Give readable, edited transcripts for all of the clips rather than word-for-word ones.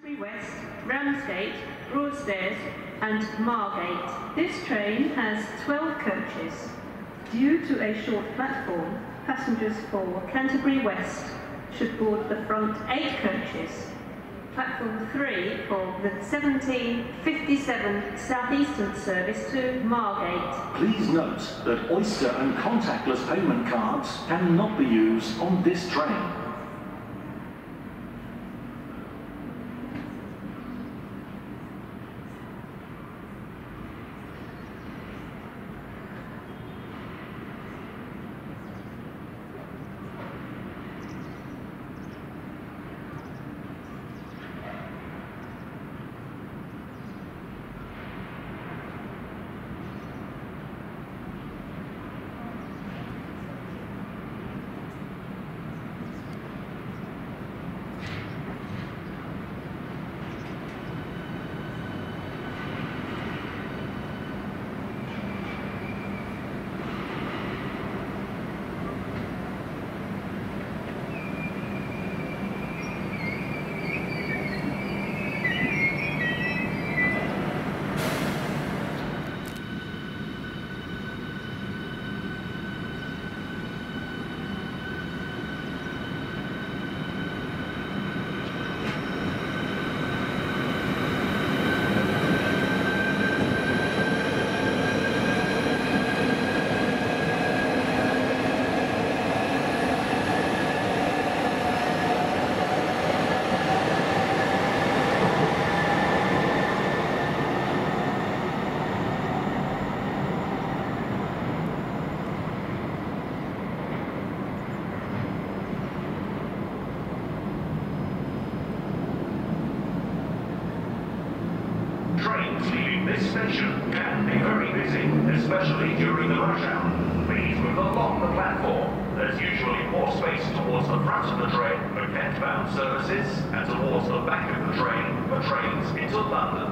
West, Ramsgate, Broadstairs and Margate. This train has 12 coaches. Due to a short platform, passengers for Canterbury West should board the front 8 coaches. Platform 3 for the 1757 Southeastern service to Margate. Please note that Oyster and contactless payment cards cannot be used on this train. Trains leaving this station can be very busy, especially during the rush hour. Please move along the platform. There's usually more space towards the front of the train for Kent-bound services and towards the back of the train for trains into London.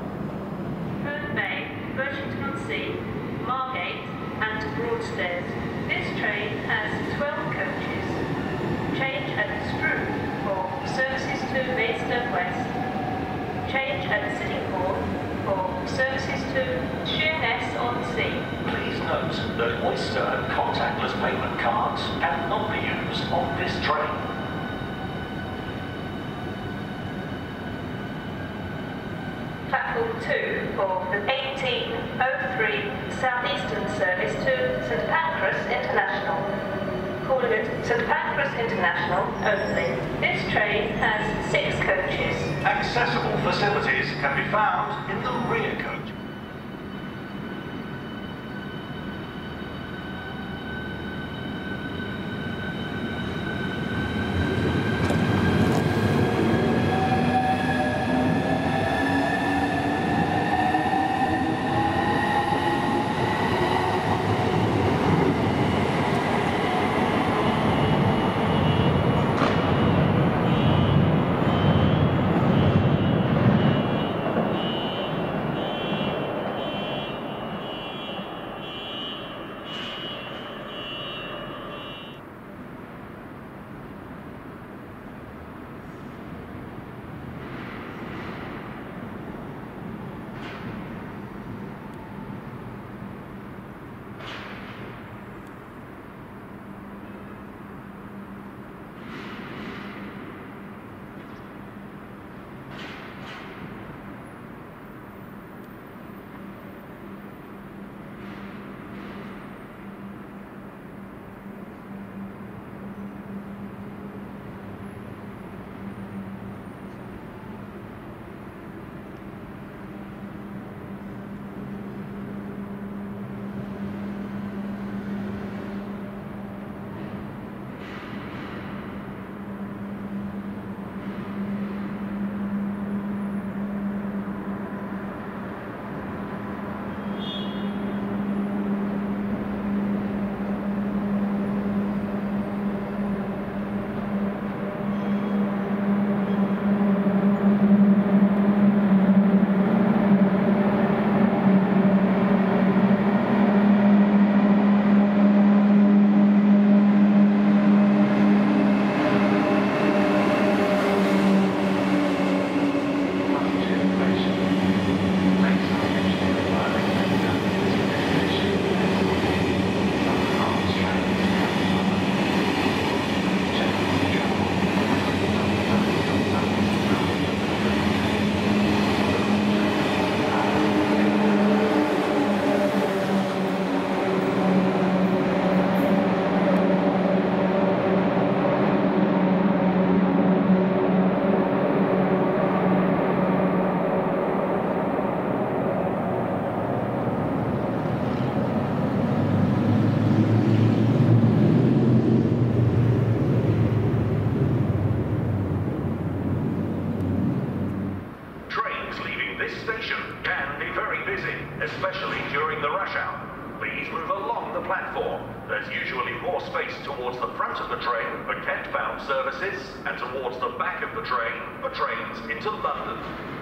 Herne Bay, Birchington-on-Sea, Margate and Broadstairs. This train has 12 coaches. Change at Strood for services to Maidstone West. Change at Sittingbourne for services to Sheerness-on-Sea. Please note that Oyster and contactless payment cards cannot be used on this train. Platform 2 for the 1803 Southeastern service to St Pancras International. Calling it St Pancras International only. This train has 6 coaches. Accessible facilities can be found in the rear coach. especially during the rush hour. Please move along the platform. There's usually more space towards the front of the train for Kent-bound services and towards the back of the train for trains into London.